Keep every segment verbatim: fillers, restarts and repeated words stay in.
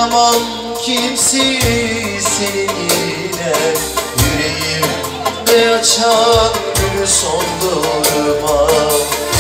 Dayanamam kimsiz seninle, yüreğimde açan gülü soldurmam.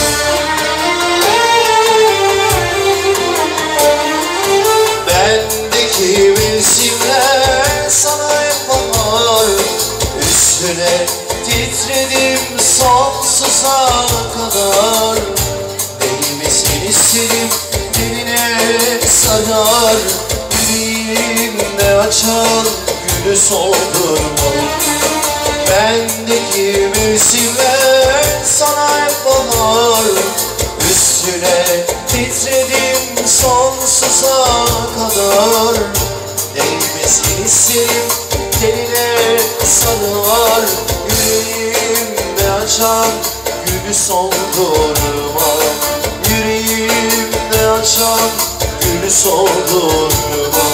Bendeki mevsimler sana hep bahar, üstüne titredim sonsuza kadar. Değmesin isterim diline sarar, yüreğimde açan gülü soldurmam. Bendeki mevsimler sana hep bahar, üstüne titredim sonsuza kadar. Değmesin isterim teline sarar, yüreğimde açan gülü soldurma. Yüreğimde açan gülü soldurma.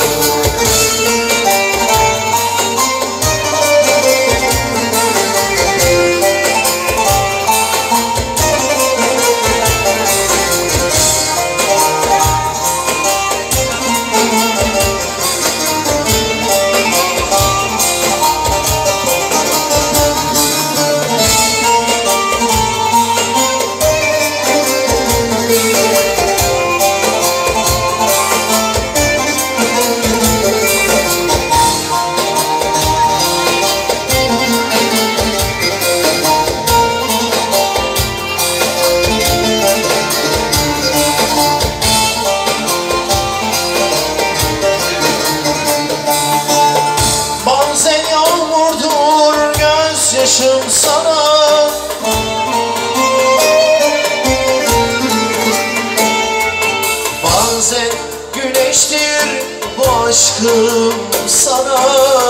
Bazen yağmurdur gözyaşım sana, bazen güneştir bu aşkım sana.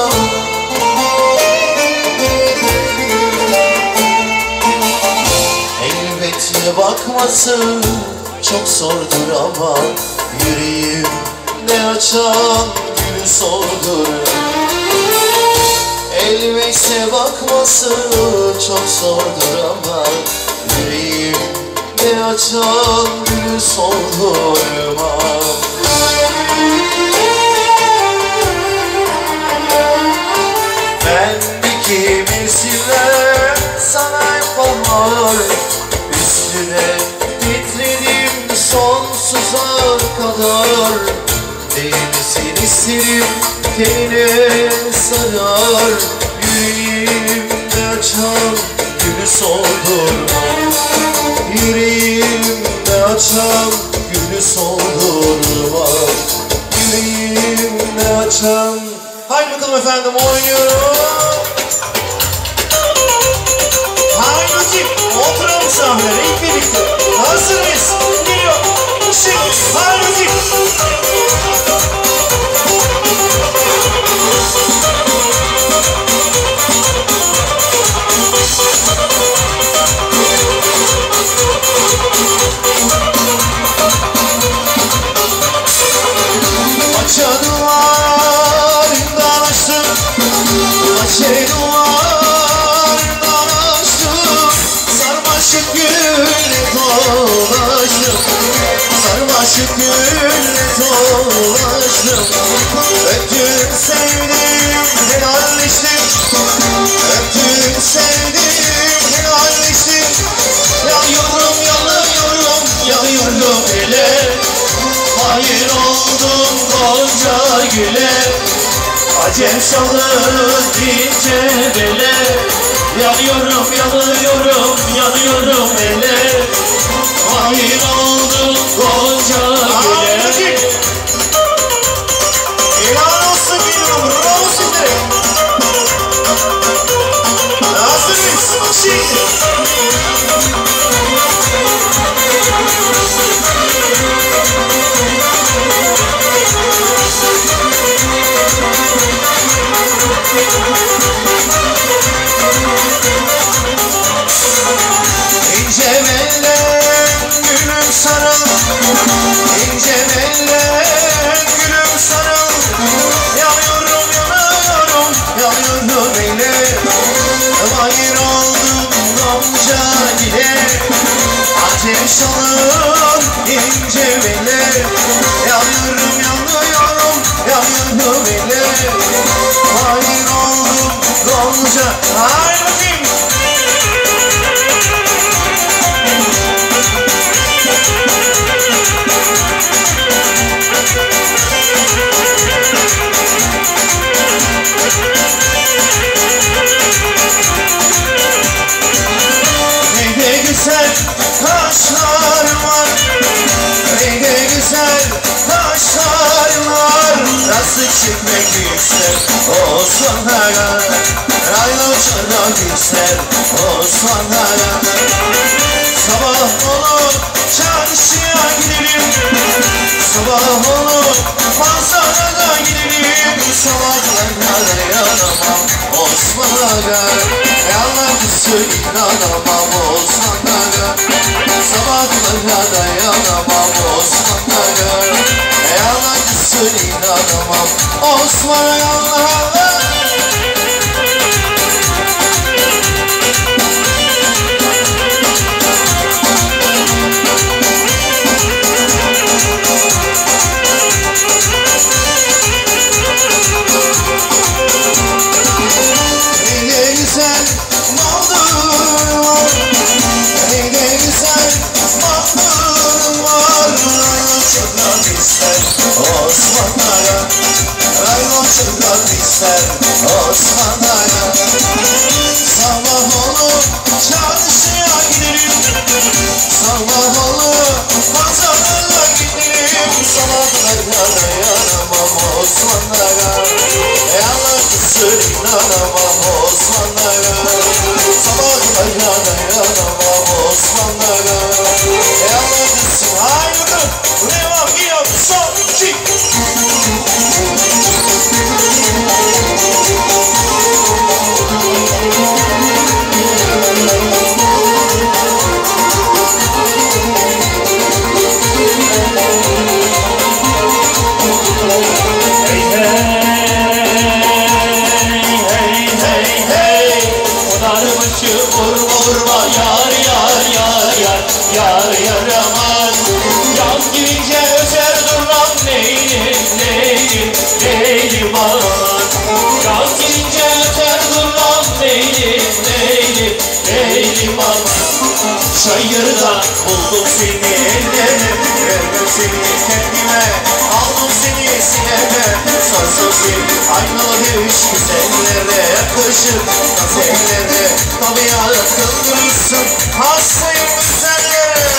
Elbette bakması çok zordur ama yüreğimde açan gülü soldurur. Elbette bakması çok zordur ama yüreğimde açan gülü soldurmam. Bendeki mevsimler sana hep bahar, üstüne titredim sonsuza kadar. Değmesin isterim tenine sarar, yüreğimde açan gülü soldurma. Yüreğimde açan gülü soldurma. Yüreğimde açan. Haydi bakalım efendim, oynuyorum. Haydi bakayım, oturalım sahnelere ilk birlikte. Hazır mıyız? Geliyor. Şimdi haydi bakayım. Sarmaşık gülle dolaştım, öptüm sevdim helalleştim, öptüm sevdim helalleştim. Yanıyorum yanıyorum yanıyorum ele, hayır oldum gonca güle. Acem çalır ince bele, yanıyorum yanıyorum yanıyorum ele, hayır oldum gonca güle. İlan olsun biliyorum, bravo sizlere. Hazır mıyız? Şimdi. İnce bellen gülüm sarıl, ince bellen gülüm sarıl. Yanıyorum yanıyorum yanıyorum eyle, hayır oldum gonca güle. Ateş alır ince belle, yanıyorum yanıyorum çekmek ister Osman Aga Raylo çalmak ister Osman Aga Sabah olur çarşıya gidelim Sabah olur pazara gidelim Sabahlara dayanamam Osman Aga Yalan inanamam Osman Aga Sabahlara dayanamam Osman Aga Yalan inanamam Osman Aga Osman Aga Sabah olur çarşıya gidelim Sabah olur pazara gidelim Sabahlara dayanamam Osman Aga Yalan inanamam Osman Aga Sabahlara dayanamam Osman Aga Yalan haydi devam gidiyor son iki Çayırda buldum seni ellerine Vermem seni kendime Aldım seni sineme Sarsın seni aynalı üç güzellere Yakışır gazellere Tabiat kıldırırsın Hastayım güzellere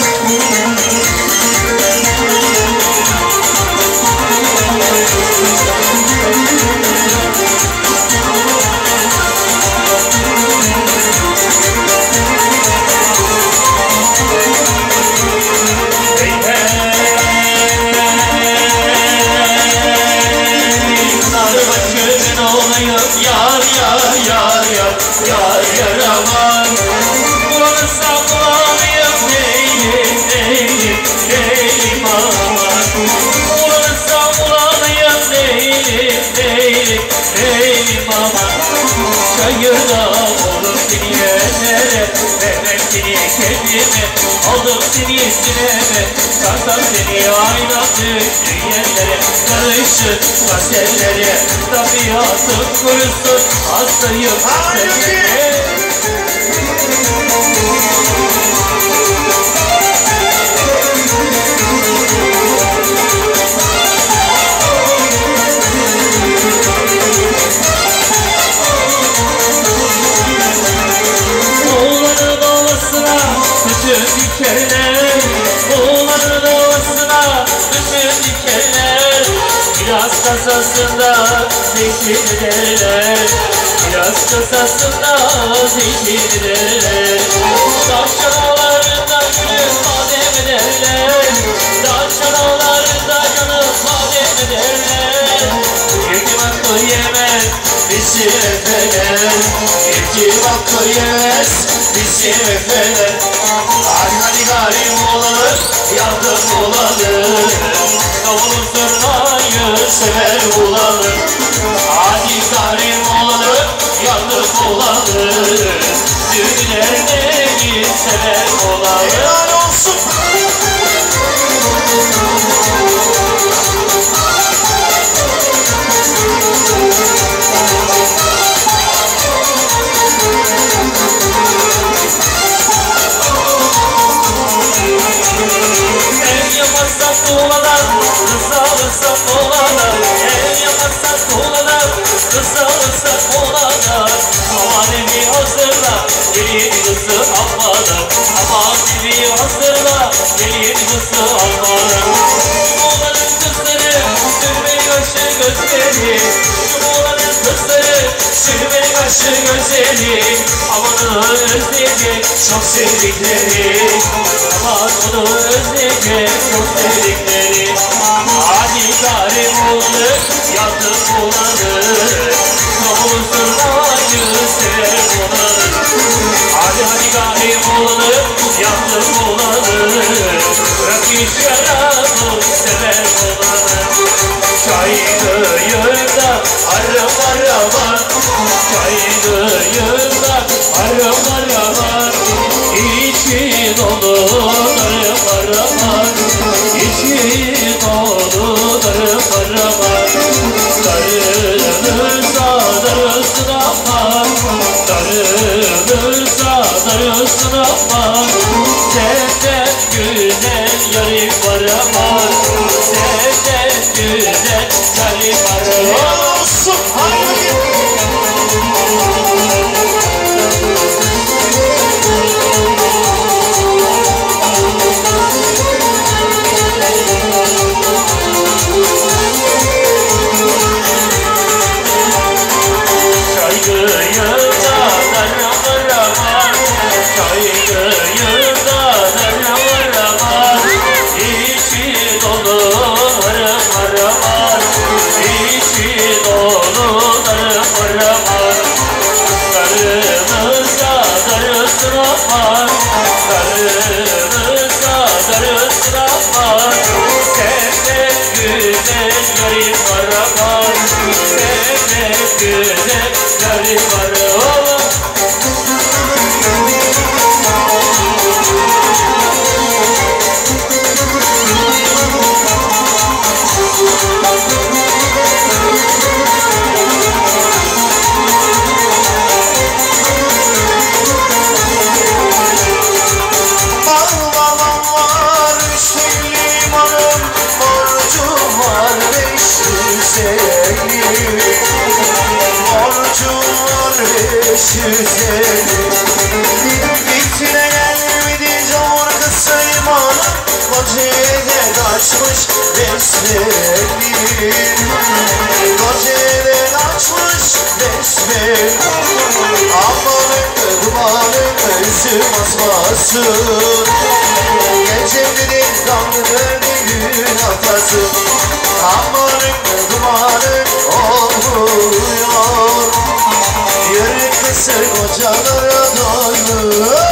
Yar yar yar yar yar yar aman Bulanırsam bulanayım neylim neylim neylim aman Bulanırsam bulanayım neylim neylim neylim aman Çayırda olur seni ellere Vermem seni kendime Aldım seni sineme Sarsam seni ayna düştüğü yerlere Karışır gazellere Tabiatım kurusun Hastayım gazellere Oğlanın ovasına bütün dikerler Oğlanın ovasına bütün dikerler Biraz kasasında zeytin ederler Biraz kasasında zeytin ederler Taş çanalarında gülüm madem ederler Taş çanalarında canım madem ederler Yetim hakkı yemez bizim efeler Yetim hakkı yemez bizim efeler Hadi hadi garim olalım yardım olalım Kavulun sırnayı sever bulalım Hadi garim olalım yardım olalım Düğünlerde bir sever olalım Helal olsun El yapmazsak tuğladan, kısa alırsak oğladan El yapmazsak tuğladan, kısa alırsak oğladan Aman evi hazırla, gelin kızı almadan Aman evi hazırla, gelin kızı almadan Oğlanın kızları, sürme yaşlı gözleri sevdikleri, aman onu özleyecek çok sevdikleri, aman onu özleyecek çok sevdikleri. Hadi garip oldu yazık bulanır, namusun acı sever bulanır. Hadi hadi garip oldu yazık bulanır, bırak iş yaramı sever bulanır. Çaydığında arım araman, çaydığında arım araman, İçi dolu arım araman, İçi dolu arım araman. Darılırsa darılsın aman, darılırsa darılsın aman. Senden güzel yarim var aman, senden güzel yarim var aman. Olsun, haydi. Bitine gelmedi zor kısaymanım, Kocaeli'den açmış besbelli, Kocaeli'den açmış besbelli. Amanın dumanın üzüm asmasın, Gecemde kanlı döndü gün atası. Amanın dumanın olmuyor, yürü kısır kocalara doymuyor.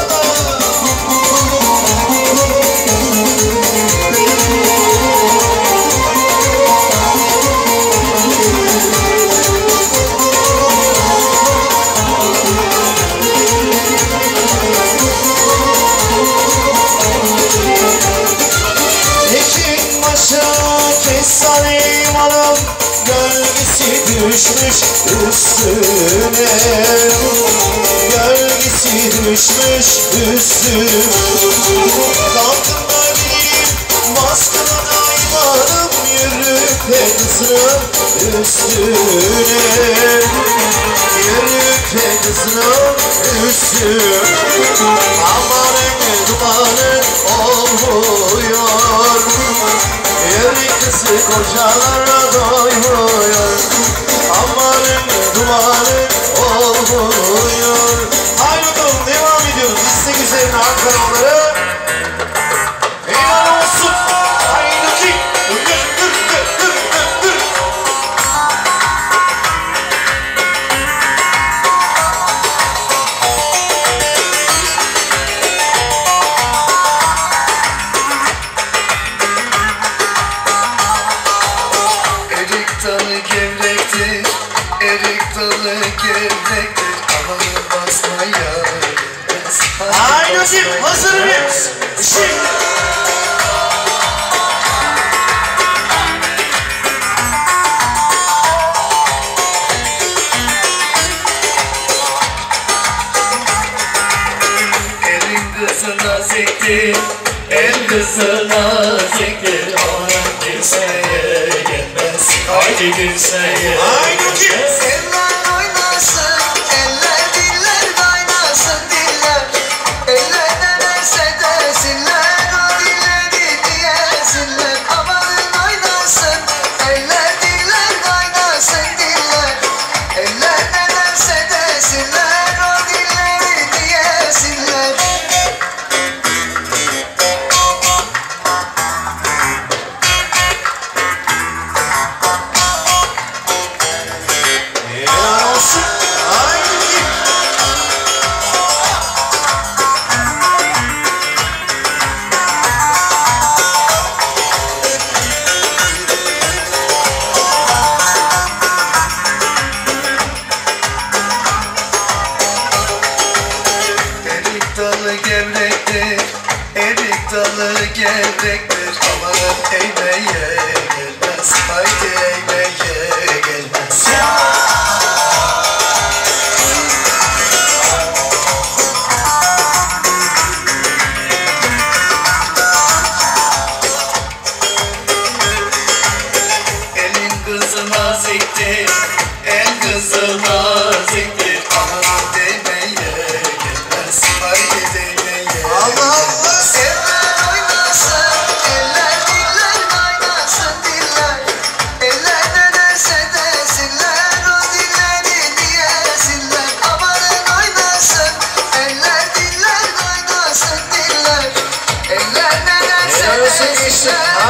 Ekin başı kestane imanım, gölgesi düşmüş üstüne, gölgesi düşmüş üstüne. Kalktım da gidelim baskına da imanım, yürüp de kızım üstüne, yürüp de kızım üstüne. Amanın dumanı olmuyor, yürü kızı kocalara doymuyor. Amanın dumanı olmuyor. Haydi bakalım devam ediyoruz. İstek üzerine Ankaralıları. Eyvallah olsun. Haydi ki. Dur dur dur dur dur dur. Erik dalı gevrektir, erik dalı gevrektir, amanı basmaya gelmez. Haydi bakayım. Hazır mıyız? Şimdi. Elin kızı naziktir, el kızı naziktir, aman kimseye gelmez. Haydi kimseye Haydi bakayım. Eller oynasın, eller diller kaynasın diller. Eller ne derse desinler, o dilleri diyesinler. Amanın oynasın, eller diller kaynasın diller. Eller ne derse desinler, dalı gevrektir. Amanın eğmeye gelmez. Haydi eğmeye gelmez. Elin kızı naziktir.